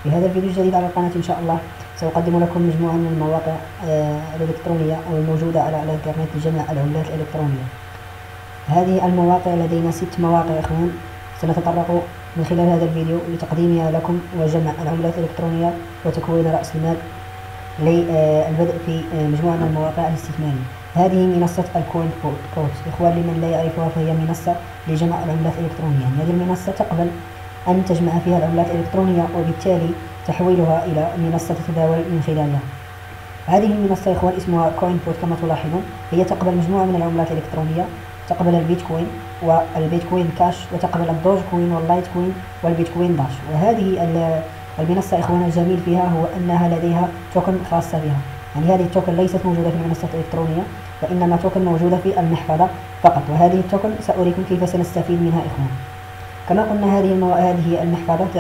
في هذا الفيديو الجديد على القناة إن شاء الله سأقدم لكم مجموعة من المواقع الإلكترونية أو الموجودة على الإنترنت لجمع العملات الإلكترونية. هذه المواقع لدينا 6 مواقع إخوان، سنتطرق من خلال هذا الفيديو لتقديمها لكم وجمع العملات الإلكترونية وتكوين رأس المال للبدء في مجموعة من المواقع الاستثمارية. هذه منصة الكوين بوت إخوان، لمن لا يعرفها فهي منصة لجمع العملات الإلكترونية. هذه المنصة تقبل أن تجمع فيها العملات الإلكترونية وبالتالي تحويلها إلى منصة تتداول من خلالها. هذه المنصة إخوان اسمها كوين بوت، كما تلاحظون هي تقبل مجموعة من العملات الإلكترونية، تقبل البيتكوين والبيتكوين كاش، وتقبل الدوج كوين واللايت كوين والبيتكوين داش. وهذه المنصة إخوان الجميل فيها هو أنها لديها توكن خاصة بها، يعني هذه التوكن ليست موجودة في المنصة الإلكترونية وإنما توكن موجودة في المحفظة فقط، وهذه التوكن سأريكم كيف سنستفيد منها إخوان. كما قلنا هذه المحفظة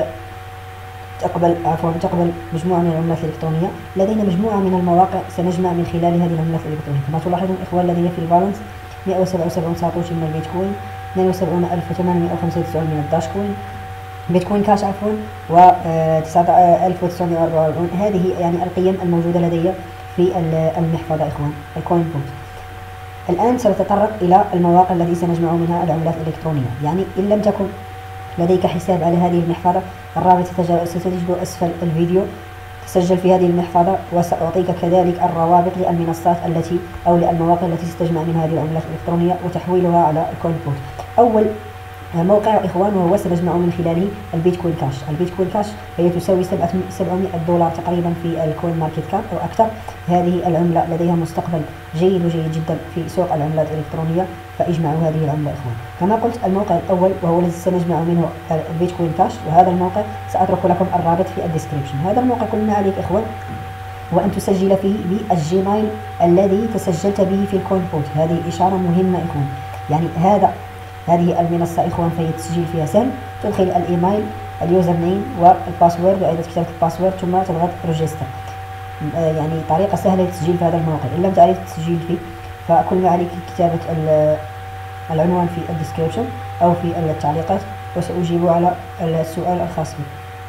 تقبل مجموعة من العملات الإلكترونية. لدينا مجموعة من المواقع سنجمع من خلال هذه العملات الإلكترونية. كما تلاحظون إخوان لدي في البالانس 177 ساطوشي من البيتكوين، 72895 من الداش كوين، بيتكوين كاش عفوا، و 9944. هذه يعني القيم الموجودة لدي في المحفظة إخوان الكوين بوت. الآن سنتطرق إلى المواقع التي سنجمع منها العملات الإلكترونية. يعني إن لم تكن لديك حساب على هذه المحفظة، الرابط ستجده أسفل الفيديو، تسجل في هذه المحفظة وسأعطيك كذلك الروابط للمنصات التي أو للمواقع التي ستجمع من هذه العملات الإلكترونية وتحويلها على الكوين بوت. أول موقع إخوان وهو سنجمع من خلاله البيتكوين كاش. البيتكوين كاش هي تساوي $700 تقريبا في الكوين ماركت كاب أو أكثر. هذه العملة لديها مستقبل جيد وجيد جدا في سوق العملات الإلكترونية، فاجمعوا هذه العملة إخوان. كما قلت الموقع الأول وهو الذي سنجمع منه البيتكوين كاش، وهذا الموقع سأترك لكم الرابط في الديسكريبشن. هذا الموقع كل ما عليك إخوان وأن تسجل فيه بالجيميل الذي تسجلت به في الكوين بوت. هذه إشارة مهمة إخوان، يعني هذه المنصة إخوان فهي التسجيل فيها سهل. تدخل الإيميل، اليوزر نيم والباسورد وإعادة كتابة الباسورد ثم تضغط ريجستر. يعني طريقة سهلة للتسجيل في هذا الموقع. إن لم تعرف التسجيل فيه فكل ما عليك كتابة العنوان في الديسكريبشن أو في التعليقات وسأجيب على السؤال الخاص به.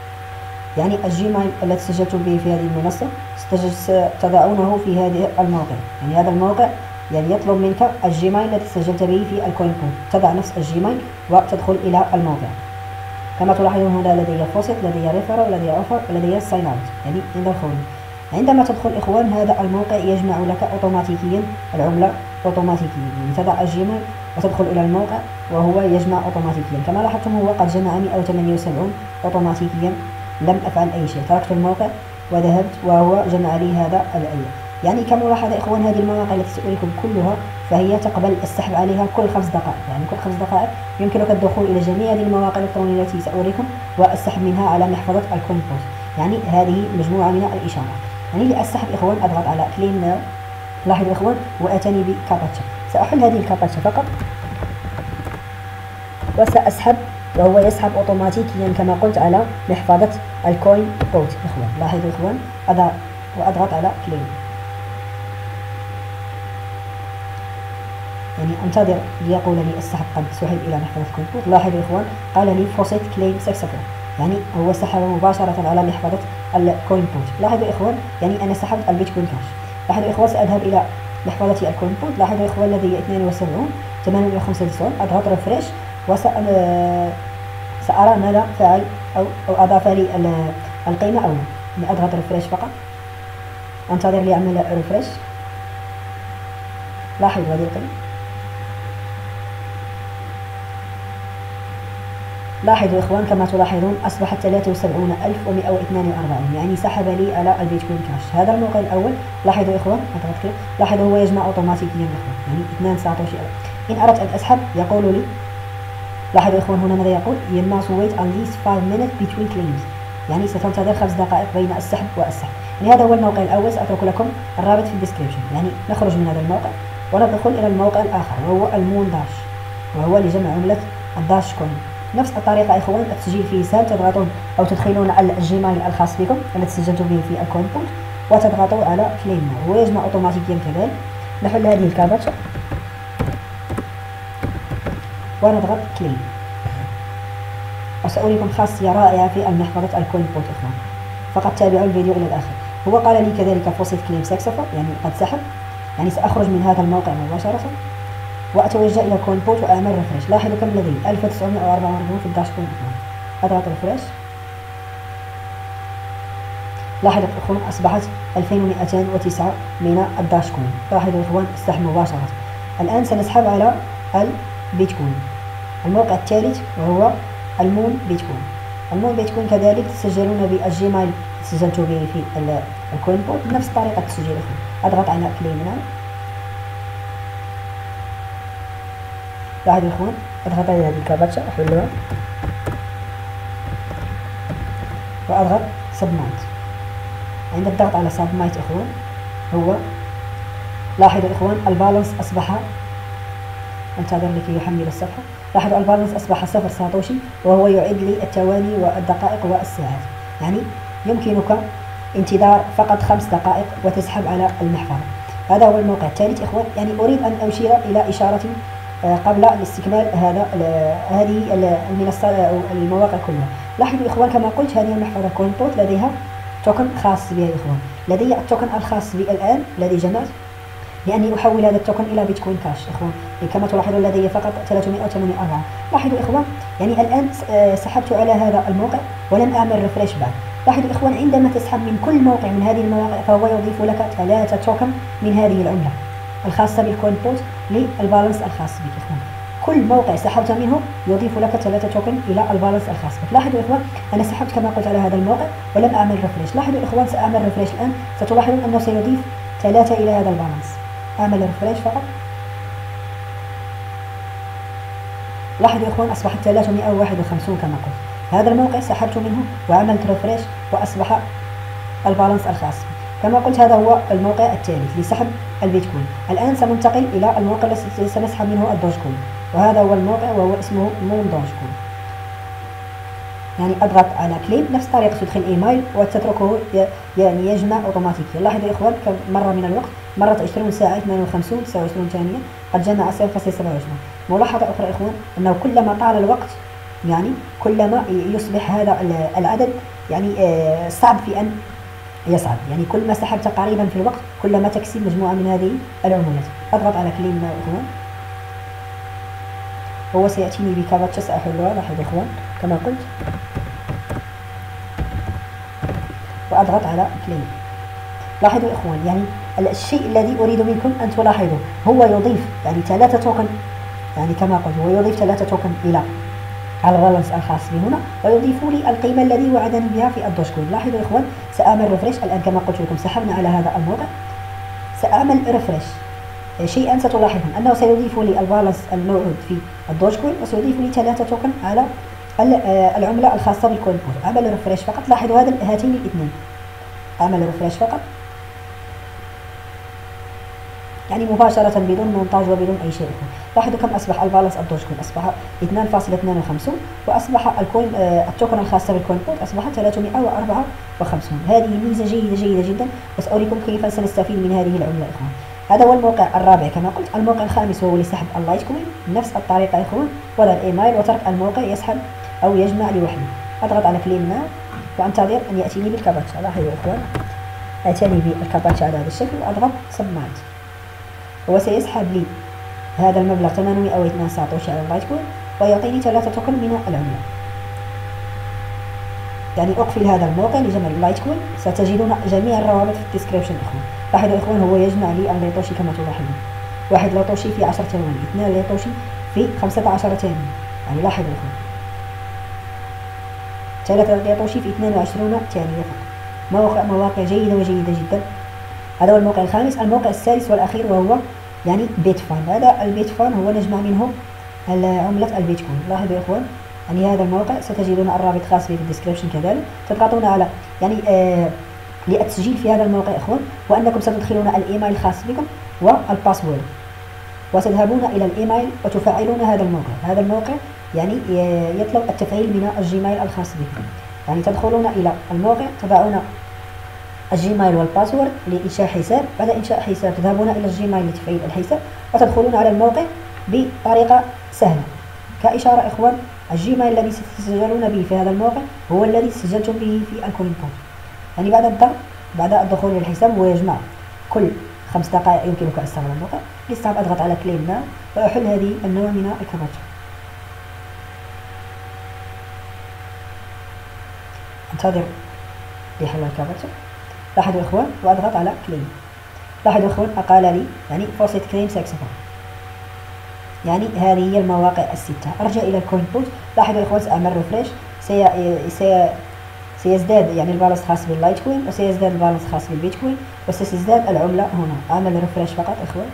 يعني الجيميل الذي سجلت به في هذه المنصة ستضعونه في هذا الموقع. يعني هذا الموقع يعني يطلب منك الجيميل الذي سجلت به في الكوين بوت، تضع نفس الجيميل وتدخل إلى الموقع. كما تلاحظون هنا لدي فوسيت، لدي ريفر، لدي اوفر، لدي ساين اوت، يعني عند الخروج. عندما تدخل إخوان هذا الموقع يجمع لك أوتوماتيكيا العملة أوتوماتيكيا، يعني تضع الجيميل وتدخل إلى الموقع وهو يجمع أوتوماتيكيا. كما لاحظتم هو قد جمع 178 أوتوماتيكيا، لم أفعل أي شيء، تركت الموقع وذهبت وهو جمع لي هذا الأيام. يعني كملاحظة إخوان هذه المواقع التي سأريكم كلها فهي تقبل السحب عليها كل 5 دقائق، يعني كل 5 دقائق يمكنك الدخول إلى جميع هذه المواقع الإلكترونية التي سأريكم والسحب منها على محفظة الكوين بوت. يعني هذه مجموعة من الإشارات. يعني للسحب إخوان أضغط على كليم ناو. لاحظوا إخوان وأتاني بكابتشا، سأحل هذه الكابتشا فقط وسأسحب وهو يسحب أوتوماتيكيا كما قلت على محفظة الكوين بوت إخوان. لاحظوا إخوان وأضغط على كليم، يعني انتظر ليقول لي السحب قد سحب إلى محفظة الكوين بوت. لاحظوا إخوان قال لي فوسيت كليم سكسسفول، يعني هو سحب مباشرة على محفظة الكوين بوت. لاحظوا إخوان يعني أنا سحبت البيتكوين كاش. لاحظوا إخوان سأذهب إلى محفظة الكوين بوت. لاحظوا إخوان لدي 72 أضغط ريفريش سأرى ماذا فعل أو أضاف لي القيمة أو لا. أضغط ريفريش فقط، انتظر ليعمل ريفريش. لاحظوا هذه القيمة، لاحظوا إخوان كما تلاحظون أصبحت 73,142، يعني سحب لي على البيتكوين كاش. هذا الموقع الأول. لاحظوا إخوان أضغط كليك، لاحظوا هو يجمع أوتوماتيكيا إخوان، يعني 2 ساطوشي. إن أردت أن أسحب يقول لي، لاحظوا إخوان هنا ماذا يقول؟ You must wait at least 5 minutes between claims، يعني ستنتظر 5 دقائق بين السحب والسحب. يعني هذا هو الموقع الأول، سأترك لكم الرابط في الديسكريبشن. يعني نخرج من هذا الموقع وندخل إلى الموقع الآخر وهو المون داش، وهو لجمع عملة الداش كوين. نفس الطريقة إخوان التسجيل فيه سهل، تضغطون أو تدخلون على الجيميل الخاص بكم الذي سجلتم به في الكوين بوت وتضغطوا على كليم ناو، هو يجمع أوتوماتيكيا كذلك. نحل هذه الكابتشا ونضغط كليم، وسأريكم خاصية رائعة في المحفظة الكوين بوت إخوان. فقط تابعوا الفيديو إلى الآخر. هو قال لي كذلك فوسيت كليم سكسفر، يعني قد سحب، يعني سأخرج من هذا الموقع مباشرة وأتوجه إلى كوين بوت وأعمل ريفريش. لاحظوا كم لدي 1944 في الداش كوين. أضغط ريفريش، لاحظوا إخوان أصبحت 2209 من الداش كوين. لاحظوا إخوان السحب مباشرة. الآن سنسحب على البيتكوين، الموقع الثالث وهو المون بيتكوين. المون بيتكوين كذلك تسجلون بالجيميل سجلت به في الكوين بوت بنفس طريقة التسجيل. أضغط على كليم هنا، لاحظوا إخوان أضغط على هذه الكابتشا أحلها وأضغط سبمايت. عند الضغط على سبمايت إخوان هو لاحظوا إخوان البالانس أصبح، انتظر لكي يحمل الصفحة. لاحظوا البالانس أصبح 0 ساتوشي، وهو يعد لي الثواني والدقائق والساعات. يعني يمكنك انتظار فقط 5 دقائق وتسحب على المحفظة. هذا هو الموقع الثالث إخوان. يعني أريد أن أشير إلى إشارة قبل الاستكمال هذه المنصة أو المواقع كلها. لاحظوا إخوان كما قلت هذه المحفظة كوين بوت لديها توكن خاص بها إخوان. لدي التوكن الخاص بي الآن الذي جمعت لأني أحول هذا التوكن إلى بيتكوين كاش إخوان. كما تلاحظون لدي فقط 384. لاحظوا إخوان يعني الآن سحبت على هذا الموقع ولم أعمل ريفريش بعد. لاحظوا إخوان عندما تسحب من كل موقع من هذه المواقع فهو يضيف لك 3 توكن من هذه العملة الخاصة بالكوين بوت للبالانس الخاص بك إخوان. كل موقع سحبت منه يضيف لك 3 توكن إلى البالانس الخاص بك. لاحظوا إخوان أنا سحبت كما قلت على هذا الموقع ولم أعمل ريفريش. لاحظوا إخوان سأعمل ريفريش الآن، ستلاحظون أنه سيضيف 3 إلى هذا البالانس. أعمل ريفريش فقط. لاحظوا إخوان أصبحت 351 كما قلت. هذا الموقع سحبت منه وعملت ريفريش وأصبح البالانس الخاص بي. كما قلت هذا هو الموقع الثالث لسحب البيتكوين. الآن سننتقل إلى الموقع الذي سنسحب منه الدوج كوين، وهذا هو الموقع وهو اسمه مون دوج كوين. يعني أضغط على كليم نفس طريقة تدخل إيميل وتتركه يعني يجمع أوتوماتيكيا. لاحظوا إخوان كم مرة من الوقت، مرت 20 ساعة 58 29 ثانية قد جمع 0.27. ملاحظة أخرى إخوان أنه كلما طال الوقت يعني كلما يصبح هذا العدد يعني صعب في أن يصعد. يعني كل ما سحبت قريبا في الوقت كلما تكسب مجموعة من هذه العملات. أضغط على كليم هنا إخوان، هو سيأتيني بكابتشا سأحلها. لاحظوا إخوان كما قلت وأضغط على كليم. لاحظوا إخوان يعني الشيء الذي أريد منكم أن تلاحظوا هو يضيف يعني 3 توكن، يعني كما قلت هو يضيف 3 توكن إلى البالانس الخاص بي هنا ويضيف لي القيمة الذي وعدني بها في الدوج كوين. لاحظوا إخوان سأعمل ريفريش الآن كما قلت لكم سحبنا على هذا الموقع. سأعمل ريفريش شيئا ستلاحظون أنه سيضيف لي البالانس الموعود في الدوج كوين وسيضيف لي 3 توكن على العملة الخاصة بالكوين بوت. أعمل ريفريش فقط. لاحظوا هاتين الاثنين. أعمل ريفريش فقط يعني مباشرة بدون مونتاج وبدون أي شيء. لاحظوا كم أصبح البالانس الدوج كوين أصبح 2.52 وأصبح الكوين التوكن الخاصة بالكوين بوت أصبح 354. هذه ميزة جيدة جدا وسأريكم كيف سنستفيد من هذه العملة إخوان. هذا هو الموقع الرابع كما قلت. الموقع الخامس هو لسحب اللايت كوين بنفس الطريقة إخوان، وضع الإيميل وترك الموقع يسحب أو يجمع لوحده. أضغط على كليم ناو وأنتظر أن يأتيني بالكابتشا. لاحظوا إخوان أتاني بالكابتشا على هذا الشكل وأضغط سبمايت. هو سيسحب لي هذا المبلغ 802 ساتوشي على اللايت كوين ويعطيني 3 توكن من العملة. يعني أقفل هذا الموقع لجمع اللايت كوين. ستجدون جميع الروابط في الديسكريبشن إخوان. لاحظوا إخوان هو يجمع لي الليطوشي كما تلاحظون، 1 ليطوشي في 10 ثواني، 2 ليطوشي في 15 ثانية. يعني لاحظوا إخوان 3 ليطوشي في 22 ثانية فقط. مواقع جيدة جدا. هذا هو الموقع الخامس. الموقع السادس والأخير وهو يعني بيتفان. هذا البيتفان هو نجمع منه عملة البيتكوين. لاحظوا إخوان يعني هذا الموقع ستجدون الرابط خاص به في الديسكريبشن كذلك. تضغطون على يعني للتسجيل في هذا الموقع إخوان، وأنكم ستدخلون الإيميل الخاص بكم والباسورد وتذهبون إلى الإيميل وتفعلون هذا الموقع. هذا الموقع يعني يطلب التفعيل من الجيميل الخاص بكم. يعني تدخلون إلى الموقع تضعون الجيميل والباسورد لإنشاء حساب. بعد إنشاء حساب تذهبون إلى الجيميل لتفعيل الحساب وتدخلون على الموقع بطريقة سهلة. كإشارة إخوان الجيميل الذي ستسجلون به في هذا الموقع هو الذي سجلتم به في الكوين بوت. يعني بعد الضغط، بعد الدخول للحساب ويجمع كل 5 دقائق يمكنك استغلال الموقع. للصعب أضغط على كليم ناو وأحل هذه النوع من الكابتشا. انتظر لحل الكابتشا. لاحظوا إخوان وأضغط على كليم. لاحظوا إخوان أقال لي يعني فرصة كليم سكسفون، يعني هذه هي المواقع الستة. أرجع إلى الكوين بوت. لاحظوا إخوان سأعمل ريفريش، سيزداد يعني البالانس خاص باللايتكوين، وسيزداد البالانس خاص بالبيتكوين، وستزداد العملة هنا. أعمل ريفريش فقط إخوان.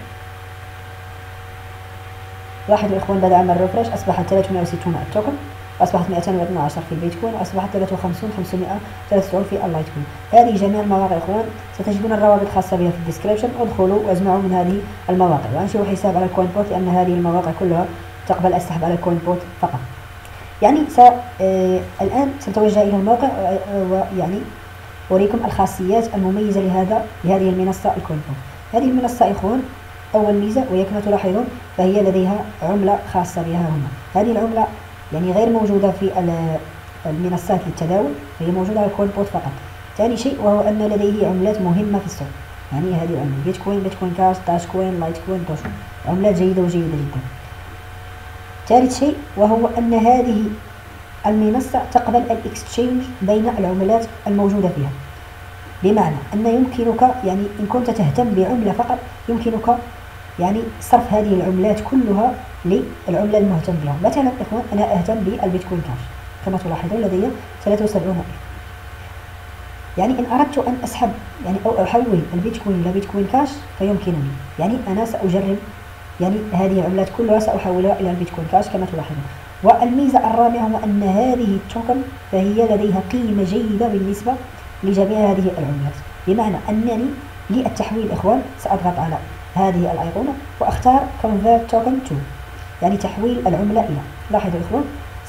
لاحظوا إخوان بعد عمل ريفريش أصبحت 360 التوكن، أصبحت 212 في البيتكوين، وأصبحت 53,593 في اللايتكوين. هذه جميع المواقع إخوان، ستجدون الروابط الخاصة بها في الديسكريبشن. ادخلوا واجمعوا من هذه المواقع وأنشئوا حساب على الكوين بوت، لأن هذه المواقع كلها تقبل السحب على الكوين بوت فقط. يعني الآن سنتوجه إلى الموقع ويعني أريكم الخاصيات المميزة لهذه المنصة الكوين بوت. هذه المنصة إخوان أول ميزة وهي كما تلاحظون فهي لديها عملة خاصة بها هنا. هذه العملة يعني غير موجودة في المنصات للتداول، فهي موجودة على الكوين بوت فقط. ثاني شيء وهو أن لديه عملات مهمة في السوق، يعني هذه العملة بيتكوين، بيتكوين كاش، داش كوين، لايت كوين، دوش، عملات جيدة وجيدة جدا. ثالث شيء وهو أن هذه المنصة تقبل الاكستشينج بين العملات الموجودة فيها، بمعنى أن يمكنك يعني إن كنت تهتم بعملة فقط يمكنك يعني صرف هذه العملات كلها للعملة المهتم بها. مثلا إخوان أنا أهتم بالبيتكوين كاش، كما تلاحظون لدي 73,000. يعني إن أردت أن أسحب يعني أو أحول البيتكوين إلى بيتكوين كاش فيمكنني، يعني أنا سأجرب يعني هذه العملات كلها سأحولها إلى البيتكوين كاش كما تلاحظون. والميزة الرابعة هو أن هذه التوكن فهي لديها قيمة جيدة بالنسبة لجميع هذه العملات، بمعنى أنني للتحويل إخوان سأضغط على هذه الأيقونة وأختار Convert Token to، يعني تحويل العملة إلى. لاحظوا إخوان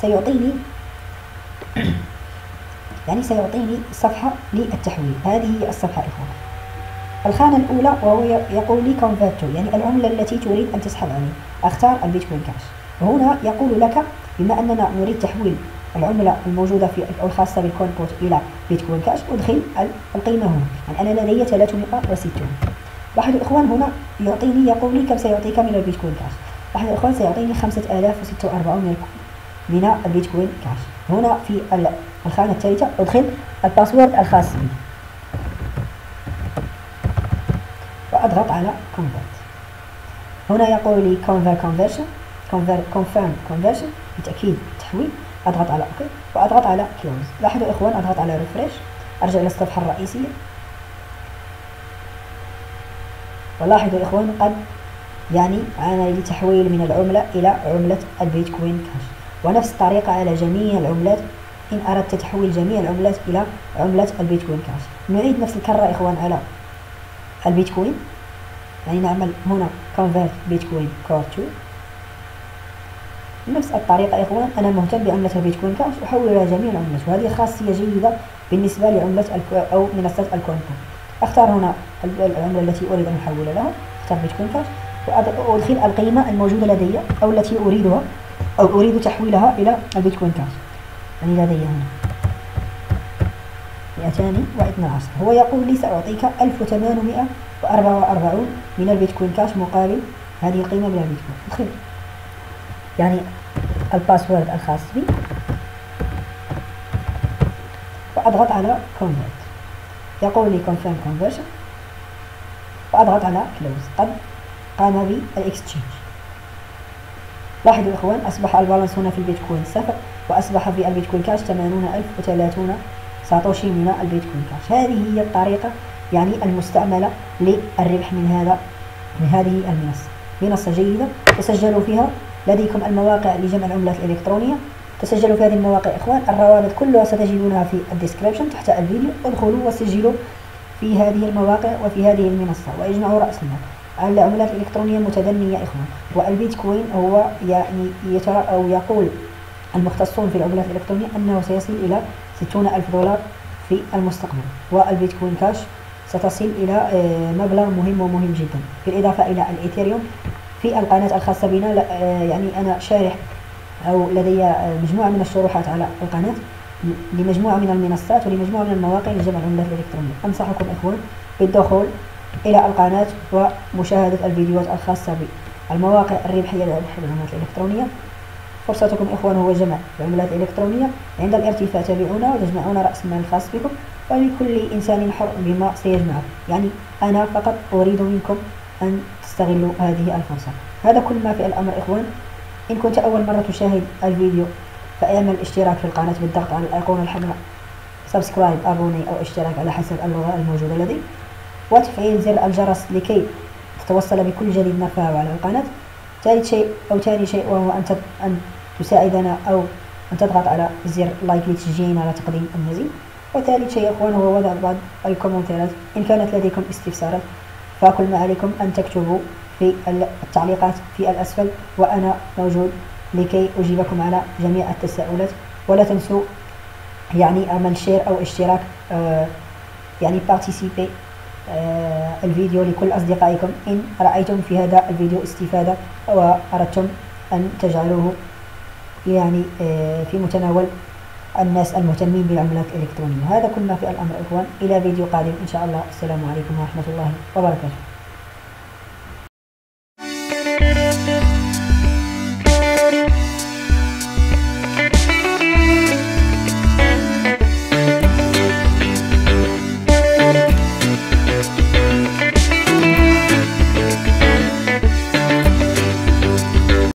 سيعطيني صفحة للتحويل. هذه هي الصفحة إخوان. الخانة الأولى وهو يقول لي Convert to، يعني العملة التي تريد أن تسحب عليه. أختار البيتكوين كاش، وهنا يقول لك بما أننا نريد تحويل العملة الموجودة في أو الخاصة بالكوين بوت إلى بيتكوين كاش، أدخل القيمة هنا. يعني أنا لدي 360. لاحظوا إخوان هنا يقول لي كم سيعطيك من البيتكوين كاش. لاحظوا إخوان سيعطيني 5046 من البيتكوين كاش. هنا في الخانة الثالثة أدخل الباسورد الخاص بي وأضغط على Convert. هنا يقول لي Confirm Conversion بتأكيد التحويل. أضغط على OK وأضغط على Close. لاحظوا إخوان أضغط على Refresh، أرجع إلى الصفحة الرئيسية. ولاحظوا إخوان قد يعني عانى لتحويل من العملة إلى عملة البيتكوين كاش، ونفس الطريقة على جميع العملات إن أردت تحويل جميع العملات إلى عملة البيتكوين كاش. نعيد نفس الكرة إخوان على البيتكوين، يعني نعمل هنا Convert Bitcoin Core 2. بنفس الطريقة إخوان أنا مهتم بعملة البيتكوين كاش أحول إلى جميع العملات، وهذه خاصية جيدة بالنسبة لعملة أو منصة الكوين بوت. أختار هنا العملة التي أريد أن أحول لها، أختار بيتكوين كاش وأدخل القيمة الموجودة لدي أو التي أريدها أو أريد تحويلها إلى البيتكوين كاش. يعني لدي هنا 212. هو يقول لي سأعطيك 1844 من البيتكوين كاش مقابل هذه القيمة من البيتكوين. أدخل يعني الباسورد الخاص بي وأضغط على Convert. يقول لي Confirm Conversion وأضغط على Close. قد قام بالإكستشينج. لاحظوا إخوان أصبح البالانس هنا في البيتكوين 0، وأصبح في البيتكوين كاش 80,030 ساتوشي من البيتكوين كاش. هذه هي الطريقة يعني المستعملة للربح من هذه المنصة. منصة جيدة تسجلوا فيها، لديكم المواقع لجمع العملات الإلكترونية، تسجلوا في هذه المواقع إخوان. الروابط كلها ستجدونها في الديسكريبشن تحت الفيديو. ادخلوا وسجلوا في هذه المواقع وفي هذه المنصة واجمعوا رأس المال. العملات الإلكترونية متدنية إخوان، والبيتكوين هو يعني أو يقول المختصون في العملات الإلكترونية أنه سيصل إلى 60,000 دولار في المستقبل، والبيتكوين كاش ستصل إلى مبلغ مهم ومهم جدا. بالإضافة إلى الإيثيريوم في القناة الخاصة بنا، يعني أنا شارح أو لدي مجموعة من الشروحات على القناة، لمجموعة من المنصات ولمجموعة من المواقع لجمع العملات الإلكترونية. أنصحكم إخوان بالدخول إلى القناة ومشاهدة الفيديوهات الخاصة بالمواقع الربحية للعملات الإلكترونية. فرصتكم إخوان هو جمع العملات الإلكترونية. عند الارتفاع تابعونا وتجمعون رأس المال الخاص بكم، ولكل إنسان حر بما سيجمعه. يعني أنا فقط أريد منكم أن تستغلوا هذه الفرصة. هذا كل ما في الأمر إخوان. إن كنت أول مرة تشاهد الفيديو فاعمل الاشتراك في القناة بالضغط على الأيقونة الحمراء سبسكرايب أبوني أو اشتراك على حسب اللغة الموجودة لدي، وتفعيل زر الجرس لكي تتوصل بكل جديد نرفعه على القناة. ثاني شيء وهو أن تساعدنا أو أن تضغط على زر لايك لتشجيعنا على تقديم المزيد. وثالث شيء أخوان هو وضع بعض الكومنتات. إن كانت لديكم استفسارات فكل ما عليكم أن تكتبوا في التعليقات في الأسفل، وأنا موجود لكي أجيبكم على جميع التساؤلات. ولا تنسوا يعني عمل شير أو اشتراك يعني بارتيسيبي الفيديو لكل أصدقائكم إن رأيتم في هذا الفيديو استفادة وأردتم أن تجعلوه يعني في متناول الناس المهتمين بالعملات الإلكترونية. هذا كل ما في الأمر إخوان. إلى فيديو قادم إن شاء الله. السلام عليكم ورحمة الله وبركاته.